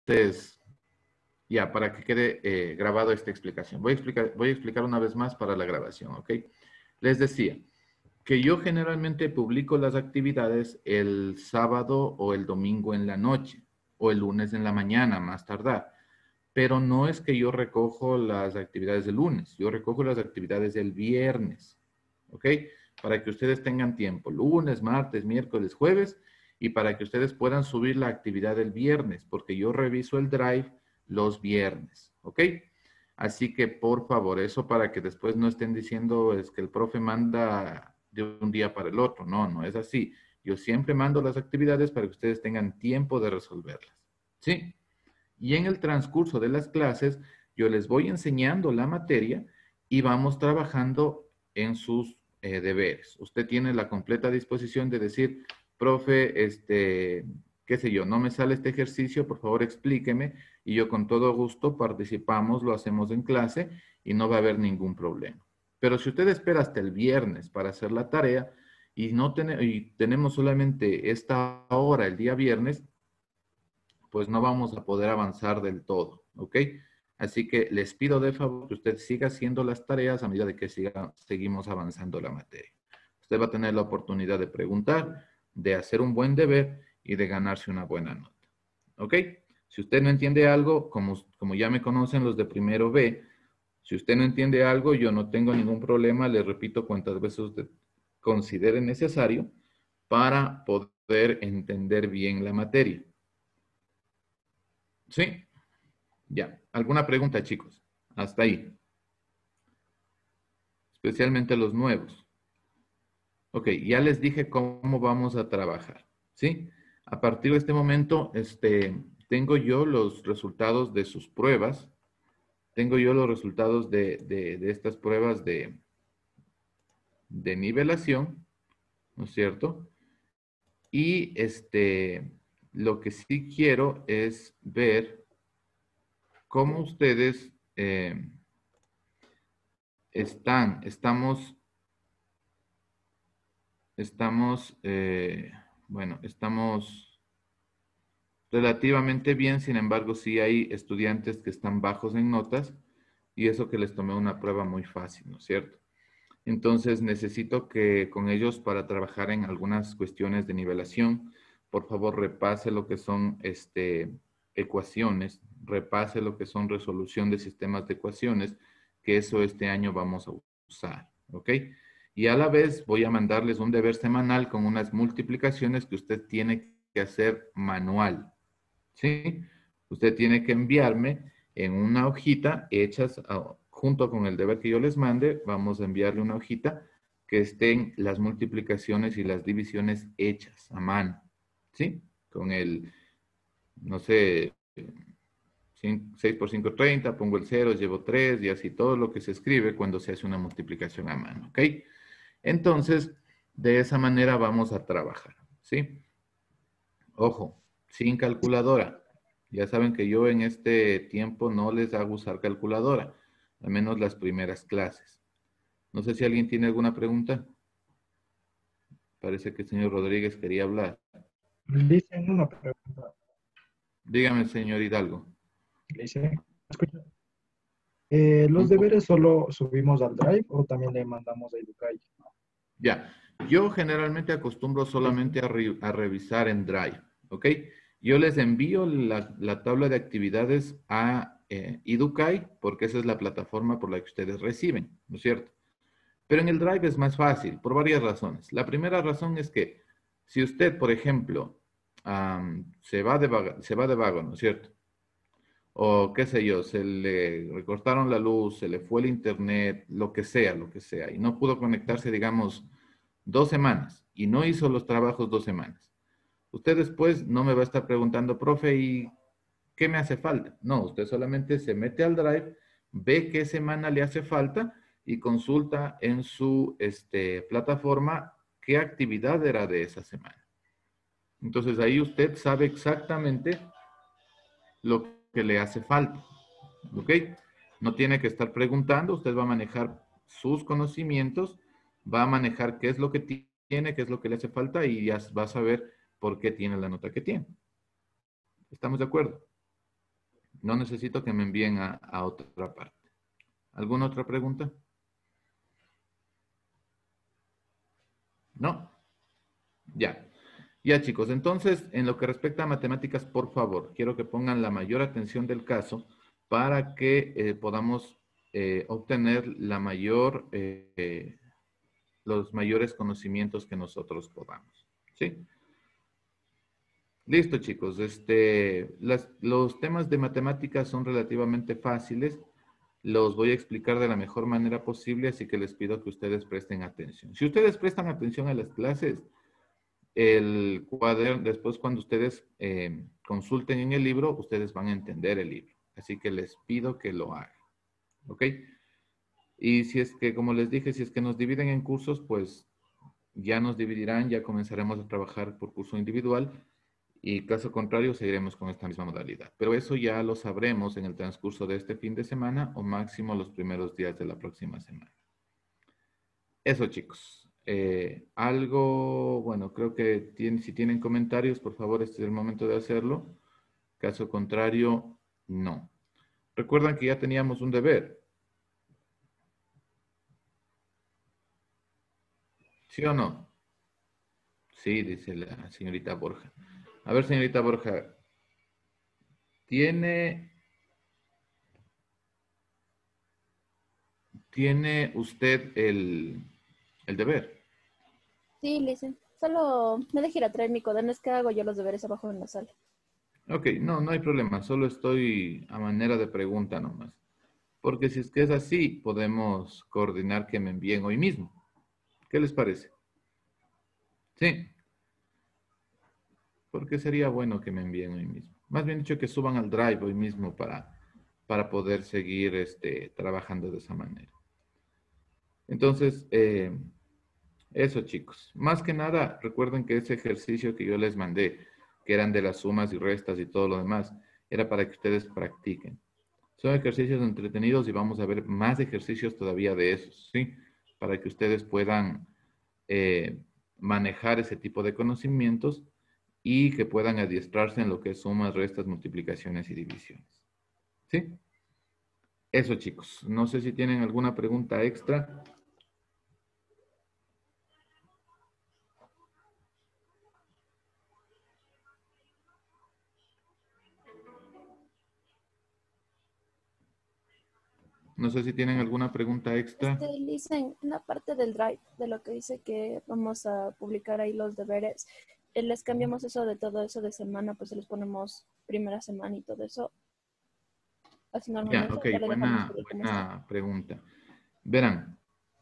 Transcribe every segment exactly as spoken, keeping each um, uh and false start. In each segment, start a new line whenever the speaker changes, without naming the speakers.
Entonces, ya, para que quede eh, grabado esta explicación. Voy a explicar, voy a explicar una vez más para la grabación, ¿ok? Les decía que yo generalmente publico las actividades el sábado o el domingo en la noche, o el lunes en la mañana, más tardar. Pero no es que yo recojo las actividades del lunes, yo recojo las actividades del viernes, ¿ok? Para que ustedes tengan tiempo, lunes, martes, miércoles, jueves, y para que ustedes puedan subir la actividad del viernes, porque yo reviso el Drive los viernes, ¿ok? Así que, por favor, eso para que después no estén diciendo es que el profe manda de un día para el otro. No, no es así. Yo siempre mando las actividades para que ustedes tengan tiempo de resolverlas, ¿sí? Y en el transcurso de las clases, yo les voy enseñando la materia y vamos trabajando en sus eh, deberes. Usted tiene la completa disposición de decir, profe, este, qué sé yo, no me sale este ejercicio, por favor explíqueme, y yo con todo gusto participamos, lo hacemos en clase y no va a haber ningún problema. Pero si usted espera hasta el viernes para hacer la tarea y, no ten y tenemos solamente esta hora el día viernes, pues no vamos a poder avanzar del todo, ¿ok? Así que les pido de favor que usted siga haciendo las tareas a medida de que siga, seguimos avanzando la materia. Usted va a tener la oportunidad de preguntar, de hacer un buen deber y de ganarse una buena nota, ¿ok? Si usted no entiende algo, como, como ya me conocen los de primero B, si usted no entiende algo, yo no tengo ningún problema, le repito cuantas veces usted considere necesario para poder entender bien la materia. ¿Sí? Ya. ¿Alguna pregunta, chicos? Hasta ahí. Especialmente los nuevos. Ok, ya les dije cómo vamos a trabajar. ¿Sí? A partir de este momento, este, tengo yo los resultados de sus pruebas. Tengo yo los resultados de, de, de estas pruebas de, de nivelación, ¿no es cierto? Y este, lo que sí quiero es ver cómo ustedes eh, están, estamos, estamos, eh, bueno, estamos relativamente bien, sin embargo, sí hay estudiantes que están bajos en notas y eso que les tomé una prueba muy fácil, ¿no es cierto? Entonces necesito que con ellos para trabajar en algunas cuestiones de nivelación, por favor repase lo que son este, ecuaciones, repase lo que son resolución de sistemas de ecuaciones, que eso este año vamos a usar, ¿ok? Y a la vez voy a mandarles un deber semanal con unas multiplicaciones que usted tiene que hacer manual, ¿sí? Usted tiene que enviarme en una hojita hechas a, junto con el deber que yo les mande, vamos a enviarle una hojita que estén las multiplicaciones y las divisiones hechas a mano, ¿sí? Con el, no sé, seis por cinco, treinta, pongo el cero, llevo tres y así todo lo que se escribe cuando se hace una multiplicación a mano, ¿ok? Entonces, de esa manera vamos a trabajar, ¿sí? Ojo, sin calculadora. Ya saben que yo en este tiempo no les hago usar calculadora, al menos las primeras clases. No sé si alguien tiene alguna pregunta. Parece que el señor Rodríguez quería hablar.
Le hice una pregunta.
Dígame, señor Hidalgo.
Le hice, escucha. Eh, ¿los
Un poco.
deberes solo subimos al Drive o también le mandamos a Educay?
Ya. Yo generalmente acostumbro
Listo.
solamente a, re- a revisar en Drive, ¿ok? Yo les envío la, la tabla de actividades a eh, Educay porque esa es la plataforma por la que ustedes reciben, ¿no es cierto? Pero en el Drive es más fácil, por varias razones. La primera razón es que si usted, por ejemplo, am, se va de vaga- se va de vago, ¿no es cierto? O qué sé yo, se le recortaron la luz, se le fue el internet, lo que sea, lo que sea, y no pudo conectarse, digamos, dos semanas, y no hizo los trabajos dos semanas. Usted después no me va a estar preguntando, profe, ¿y qué me hace falta? No, usted solamente se mete al Drive, ve qué semana le hace falta y consulta en su este, plataforma qué actividad era de esa semana. Entonces ahí usted sabe exactamente lo que le hace falta. ¿Ok? No tiene que estar preguntando, usted va a manejar sus conocimientos, va a manejar qué es lo que tiene, qué es lo que le hace falta y ya va a saber por qué tiene la nota que tiene. ¿Estamos de acuerdo? No necesito que me envíen a, a otra parte. ¿Alguna otra pregunta? ¿No? Ya. Ya, chicos. Entonces, en lo que respecta a matemáticas, por favor, quiero que pongan la mayor atención del caso para que eh, podamos eh, obtener la mayor, eh, eh, los mayores conocimientos que nosotros podamos. ¿Sí? Listo, chicos. Este, las- los temas de matemáticas son relativamente fáciles. Los voy a explicar de la mejor manera posible, así que les pido que ustedes presten atención. Si ustedes prestan atención a las clases, el cuaderno, después cuando ustedes eh, consulten en el libro, ustedes van a entender el libro. Así que les pido que lo hagan. ¿Ok? Y si es que, como les dije, si es que nos dividen en cursos, pues ya nos dividirán, ya comenzaremos a trabajar por curso individual y caso contrario seguiremos con esta misma modalidad. Pero eso ya lo sabremos en el transcurso de este fin de semana o máximo los primeros días de la próxima semana. Eso, chicos. Eh, algo, bueno, creo que tienen, si tienen comentarios, por favor, este es el momento de hacerlo. Caso contrario, no. Recuerdan que ya teníamos un deber, ¿sí o no? Sí, dice la señorita Borja. A ver, señorita Borja, ¿tiene, tiene usted el, el deber?
Sí, listen. Solo me deje ir a traer mi cuaderno, es que hago yo los deberes abajo en la sala.
Ok, no, no hay problema, solo estoy a manera de pregunta nomás. Porque si es que es así, podemos coordinar que me envíen hoy mismo. ¿Qué les parece? Sí, porque sería bueno que me envíen hoy mismo. Más bien dicho, que suban al Drive hoy mismo para, para poder seguir este, trabajando de esa manera. Entonces, eh, eso chicos. Más que nada, recuerden que ese ejercicio que yo les mandé, que eran de las sumas y restas y todo lo demás, era para que ustedes practiquen. Son ejercicios entretenidos y vamos a ver más ejercicios todavía de esos, ¿sí? Para que ustedes puedan eh, manejar ese tipo de conocimientos y que puedan adiestrarse en lo que es sumas, restas, multiplicaciones y divisiones. ¿Sí? Eso, chicos. No sé si tienen alguna pregunta extra. No sé si tienen alguna pregunta extra.
Este, listen, en la parte del drive, de lo que dice que vamos a publicar ahí los deberes, eh, les cambiamos eso de todo eso de semana, pues se los ponemos primera semana y todo eso. Así
Ya,
normalmente
ok,
ya le dejamos
buena,
todo como está.
buena pregunta. Verán,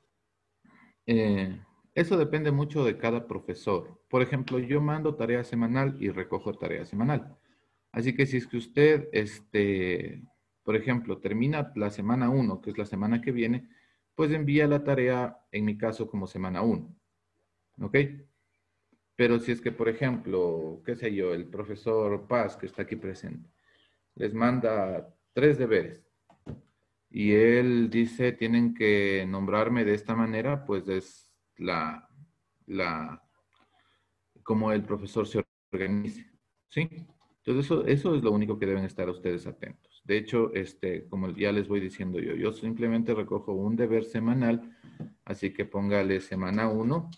eh, eso depende mucho de cada profesor. Por ejemplo, yo mando tarea semanal y recojo tarea semanal. Así que si es que usted, este, por ejemplo, termina la semana uno, que es la semana que viene, pues envía la tarea, en mi caso, como semana uno. ¿Ok? Pero si es que, por ejemplo, qué sé yo, el profesor Paz, que está aquí presente, les manda tres deberes y él dice, tienen que nombrarme de esta manera, pues es la, la, como el profesor se organice, ¿sí? Entonces eso, eso es lo único que deben estar ustedes atentos. De hecho, este, como ya les voy diciendo yo, yo simplemente recojo un deber semanal, así que póngale semana uno,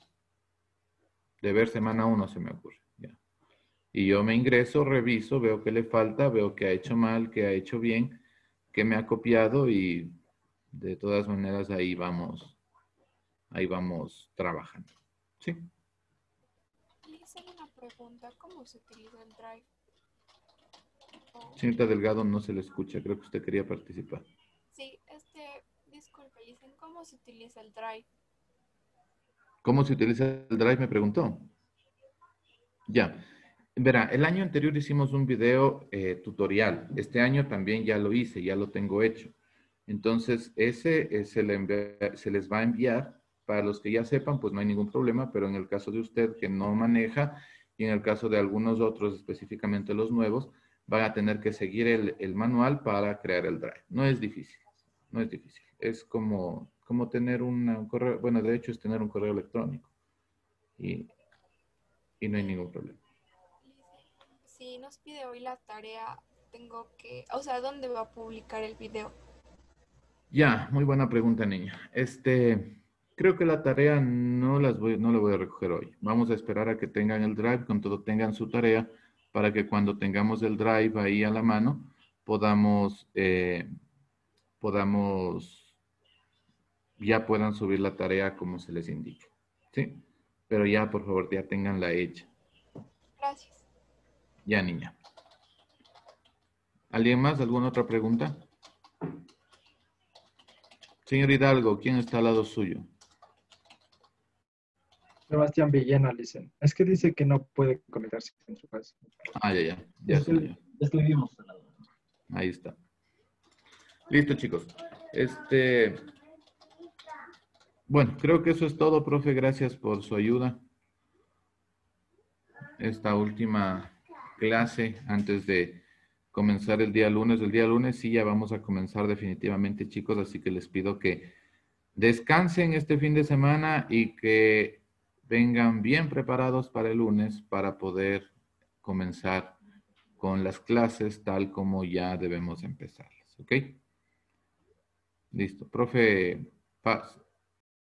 deber semana uno se me ocurre, ya. Y yo me ingreso, reviso, veo que le falta, veo que ha hecho mal, que ha hecho bien, que me ha copiado y de todas maneras ahí vamos, ahí vamos trabajando. ¿Sí?
Le hice una pregunta, ¿cómo se utiliza el Drive? Oh,
Señorita Delgado, no se le escucha, creo que usted quería participar.
sí, este, disculpe, dicen, ¿cómo se utiliza el Drive?
¿Cómo se utiliza el Drive? Me preguntó. Ya. Verá, el año anterior hicimos un video eh, tutorial. Este año también ya lo hice, ya lo tengo hecho. Entonces, ese eh, se, le envía- se les va a enviar. Para los que ya sepan, pues no hay ningún problema, pero en el caso de usted que no maneja y en el caso de algunos otros, específicamente los nuevos, van a tener que seguir el, el manual para crear el Drive. No es difícil, no es difícil. Es como, como tener una- un correo, bueno, de hecho es tener un correo electrónico y, y no hay
Y
ningún problema.
dice, si nos pide hoy la tarea, tengo que, o sea, dónde va a publicar el video?
Ya, muy buena pregunta, niña. Este, creo que la tarea no las voy, no la voy a recoger hoy. Vamos a esperar a que tengan el drive, con todo tengan su tarea, para que cuando tengamos el drive ahí a la mano, podamos, eh, podamos, ya puedan subir la tarea como se les indique. ¿Sí? Pero ya, por favor, ya tenganla hecha.
Gracias.
Ya, niña. ¿Alguien más? ¿Alguna otra pregunta? Señor Hidalgo, ¿quién está al lado suyo?
Sebastián Villena, dicen. Es que dice que no puede conectarse en su casa.
Ah, ya, ya. Ya, señor.
Escribimos.
Ahí está. Listo, chicos. Este, bueno, creo que eso es todo, profe. Gracias por su ayuda. Esta última clase antes de comenzar el día lunes. El día lunes sí ya vamos a comenzar definitivamente, chicos, así que les pido que descansen este fin de semana y que vengan bien preparados para el lunes para poder comenzar con las clases tal como ya debemos empezarlas, ¿ok? Listo. Profe Paz,